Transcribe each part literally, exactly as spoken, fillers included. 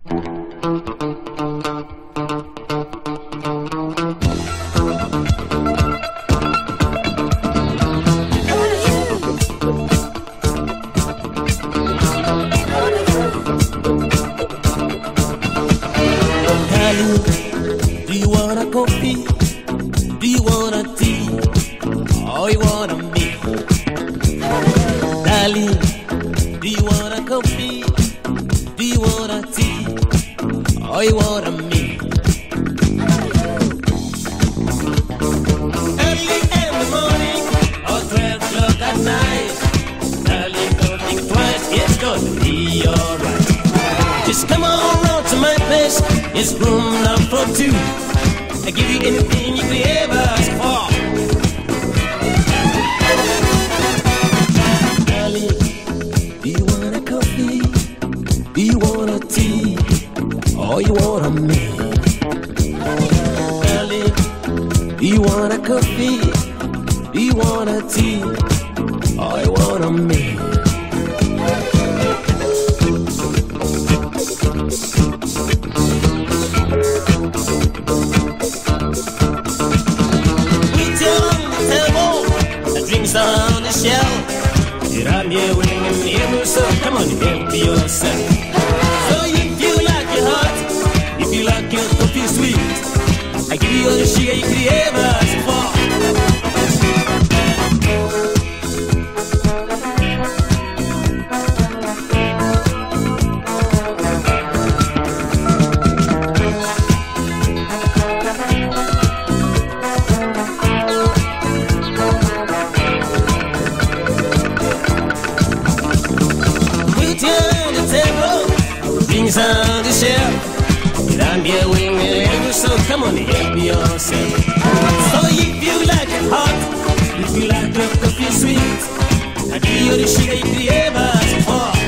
Do you want a coffee? Do you want a tea? Or you want a me? Darling, do you want a coffee? Do you want a tea? Or you want a me? Early in the morning or twelve o'clock at night, darling, don't think twice, it's gonna be alright. Just come on round to my place, it's room number for two. I give you anything you could ever ask for. Darling, do you want a coffee? Do you want a tea? Or you want a me? Darling, do you want a coffee? Do you want a tea? Or you want a me? On the shelf, get out here with me, so come on, help yourself. So if you like your hot, if you like your coffee sweet, I give you all the sugar you could ever ask for. Things on the shelf, get on your wing and so come on, help yourself. So if you like it hot, if you like your coffee sweet, I give you the sugar you could ever ask for.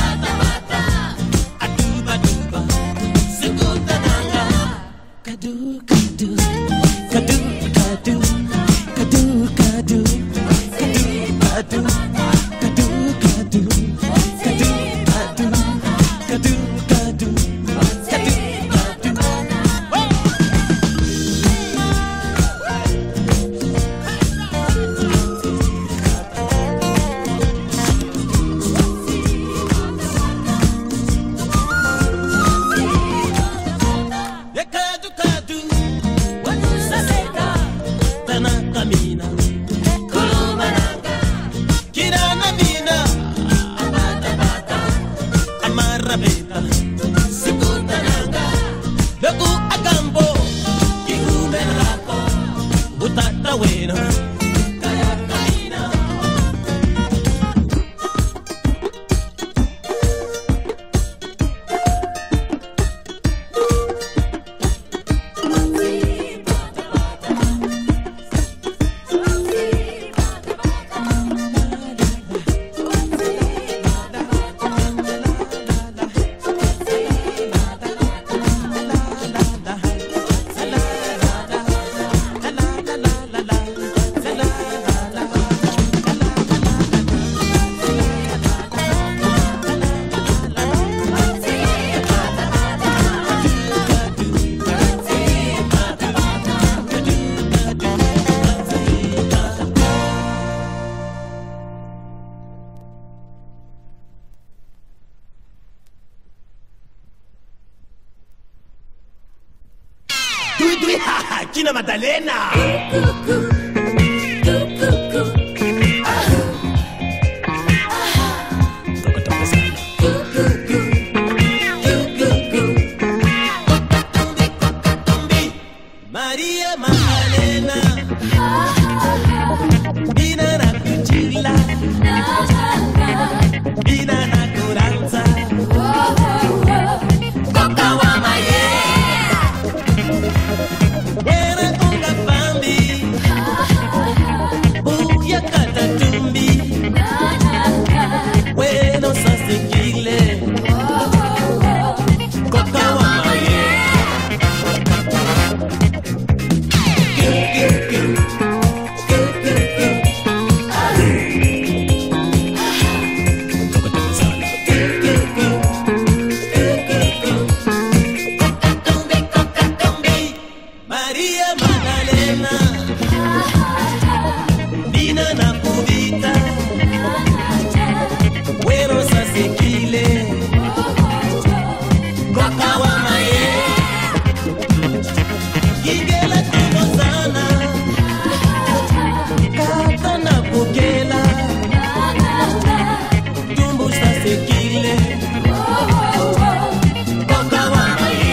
Do tui, Kina Madalena. Maria Madalena, Bina na kuchila, Bina na kuranza, Koka wa maye, Wera unga pambi, Buya kata tumbi, Weno sasekile, Koka wa maye. Maria Madalena, Dina na kuvita, Wero sasekile, Koka wa maye, Gigela tubozana, Kata na kugela, Tumbu sasekile, Koka wa maye.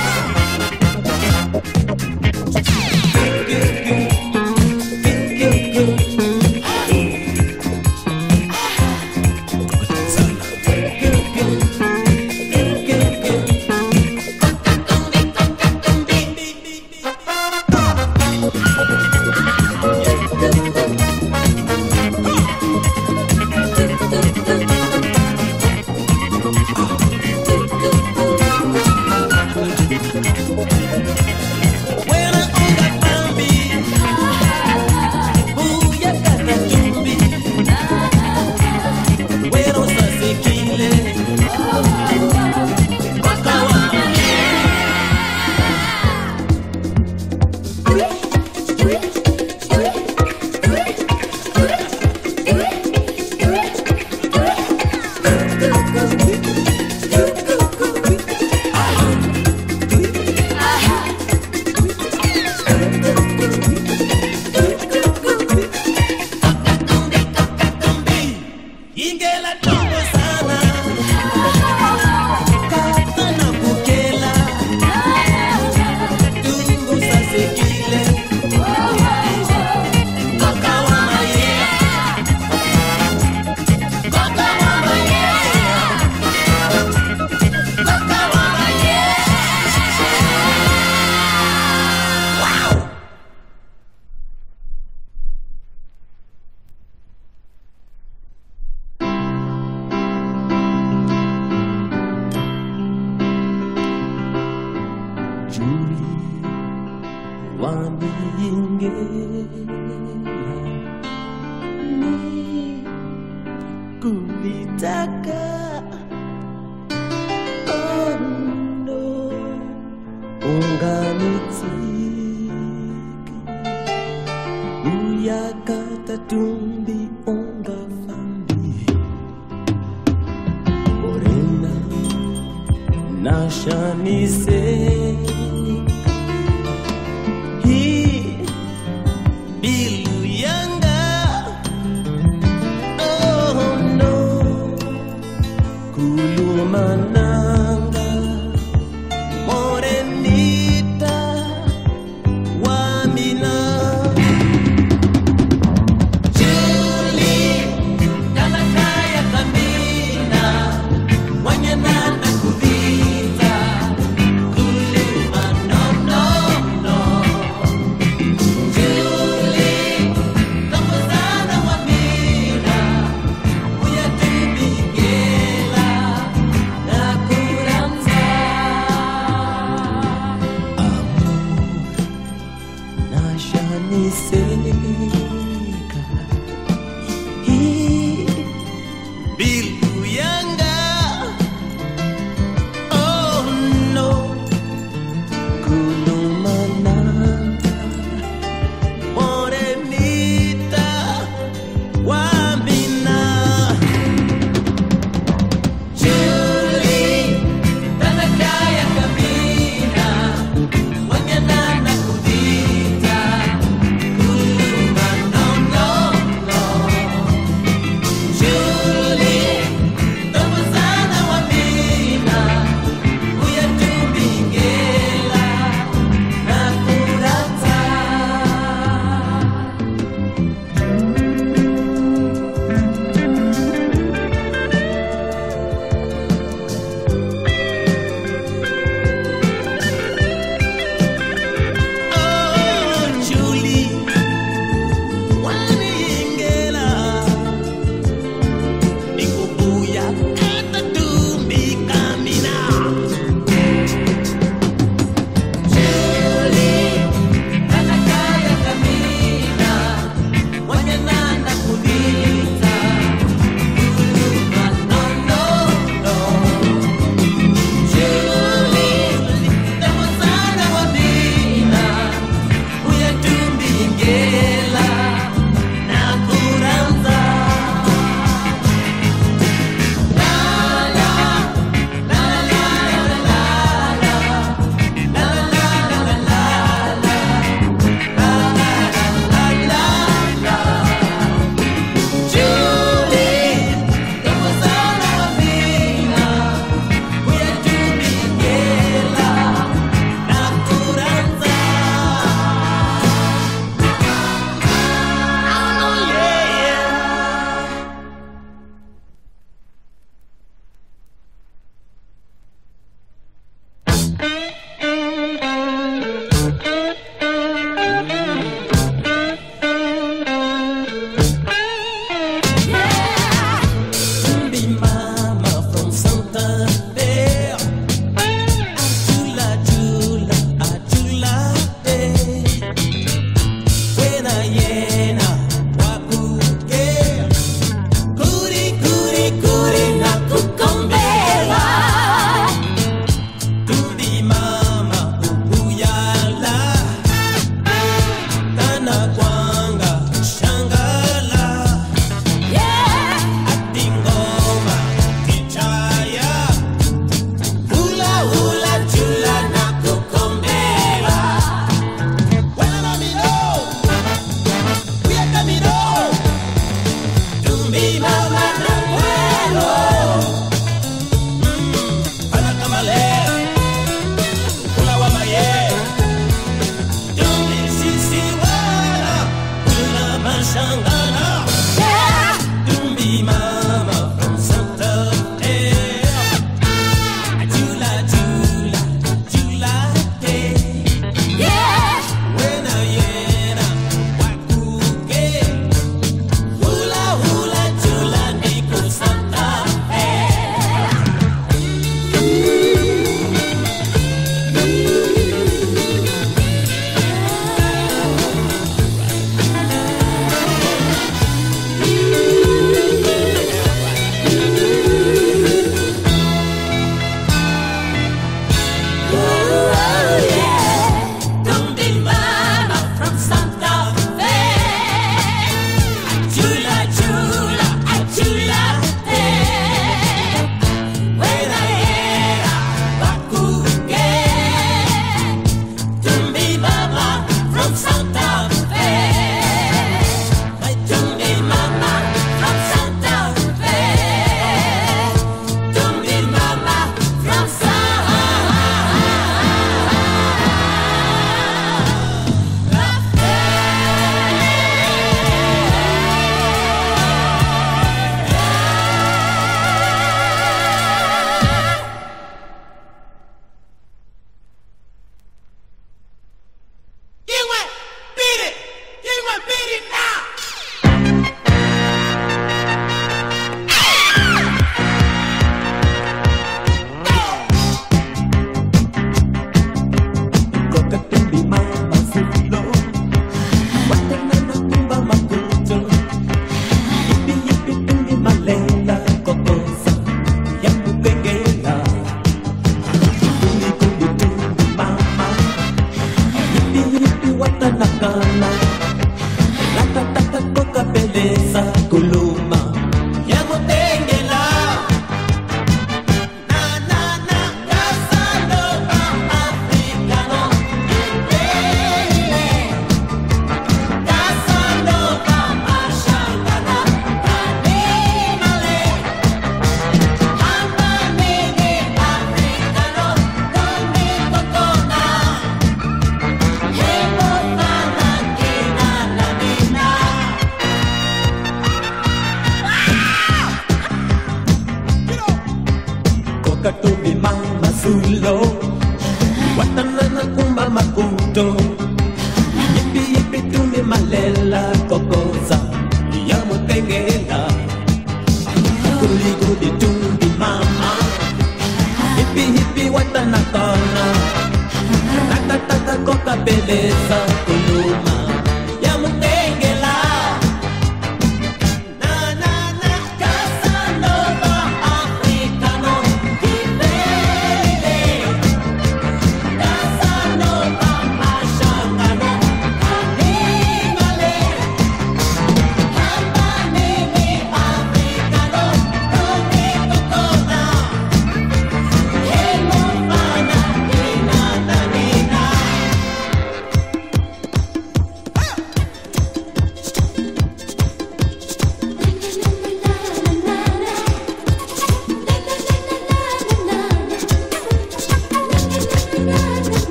Ingela tongo sana, Kata na kukela, Tumbu sasekile, Koka wa maye, Koka wa maye, Koka wa maye. Wow! Julie waniingela ni kulitaka oh no unganitika uyakata tumbi unga fambi Morena nashanise Bilu yanga, oh no, kulumananga, morenita, wamina. Julie, kalakaya kamina, wanyana na kuvita, belleza.